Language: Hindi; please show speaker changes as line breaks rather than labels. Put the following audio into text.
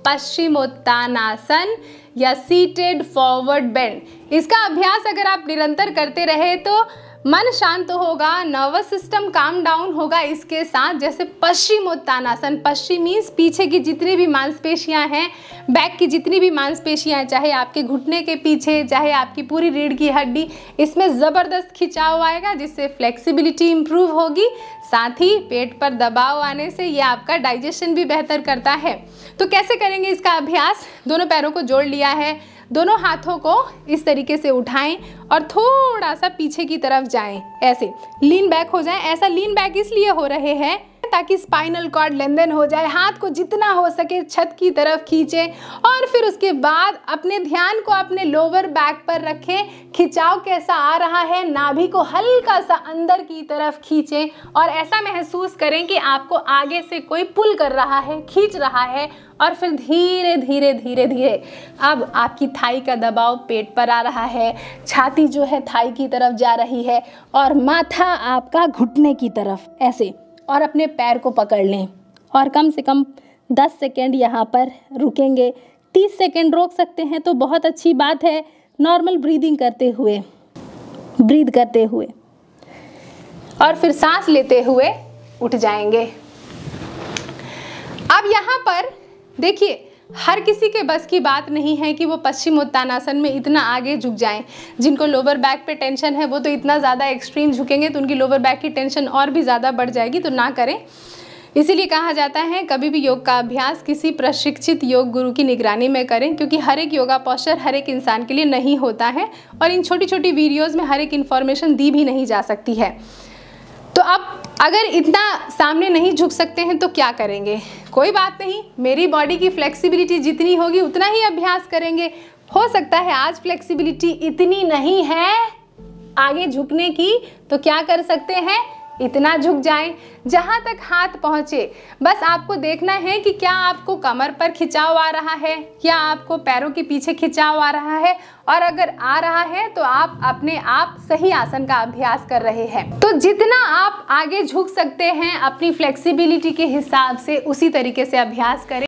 पश्चिमोत्तानासन या सीटेड फॉरवर्ड बेंड। इसका अभ्यास अगर आप निरंतर करते रहे तो मन शांत होगा, नर्वस सिस्टम काम डाउन होगा। इसके साथ जैसे पश्चिमोत्तानासन, पश्चिम मीन्स पीछे की जितनी भी मांसपेशियां हैं, बैक की जितनी भी मांसपेशियां हैं, चाहे आपके घुटने के पीछे, चाहे आपकी पूरी रीढ़ की हड्डी, इसमें ज़बरदस्त खिंचाव आएगा जिससे फ्लेक्सिबिलिटी इंप्रूव होगी। साथ ही पेट पर दबाव आने से ये आपका डाइजेशन भी बेहतर करता है। तो कैसे करेंगे इसका अभ्यास? दोनों पैरों को जोड़ लिया है, दोनों हाथों को इस तरीके से उठाएं और थोड़ा सा पीछे की तरफ जाएं, ऐसे लीन बैक हो जाएं। ऐसा लीन बैक इसलिए हो रहे हैं ताकि स्पाइनल कॉर्ड लेनदेन हो जाए। हाथ को जितना हो सके छत की तरफ खींचें और फिर उसके बाद अपने ध्यान को अपने लोअर बैक पर रखें। खिंचाव कैसा आ रहा है, नाभि को हल्का सा अंदर की तरफ खींचें और ऐसा महसूस करें कि आपको आगे से कोई पुल कर रहा है, खींच रहा है। और फिर धीरे धीरे धीरे धीरे अब आपकी थाई का दबाव पेट पर आ रहा है, छाती जो है थाई की तरफ जा रही है और माथा आपका घुटने की तरफ, ऐसे। और अपने पैर को पकड़ लें और कम से कम 10 सेकेंड यहाँ पर रुकेंगे। 30 सेकेंड रोक सकते हैं तो बहुत अच्छी बात है। नॉर्मल ब्रीदिंग करते हुए, ब्रीद करते हुए और फिर सांस लेते हुए उठ जाएंगे। अब यहाँ पर देखिए, हर किसी के बस की बात नहीं है कि वो पश्चिमोत्तानासन में इतना आगे झुक जाएं। जिनको लोअर बैक पे टेंशन है वो तो इतना ज़्यादा एक्सट्रीम झुकेंगे तो उनकी लोअर बैक की टेंशन और भी ज़्यादा बढ़ जाएगी, तो ना करें। इसीलिए कहा जाता है कभी भी योग का अभ्यास किसी प्रशिक्षित योग गुरु की निगरानी में करें, क्योंकि हर एक योगा पोस्चर हर एक इंसान के लिए नहीं होता है और इन छोटी छोटी वीडियोज़ में हर एक इन्फॉर्मेशन दी भी नहीं जा सकती है। तो अब अगर इतना सामने नहीं झुक सकते हैं तो क्या करेंगे? कोई बात नहीं, मेरी बॉडी की फ्लेक्सिबिलिटी जितनी होगी उतना ही अभ्यास करेंगे। हो सकता है आज फ्लेक्सिबिलिटी इतनी नहीं है आगे झुकने की, तो क्या कर सकते हैं, इतना झुक जाएं जहां तक हाथ पहुंचे। बस आपको देखना है कि क्या आपको कमर पर खिंचाव आ रहा है या आपको पैरों के पीछे खिंचाव आ रहा है, और अगर आ रहा है तो आप अपने आप सही आसन का अभ्यास कर रहे हैं। तो जितना आप आगे झुक सकते हैं अपनी फ्लेक्सिबिलिटी के हिसाब से उसी तरीके से अभ्यास करें।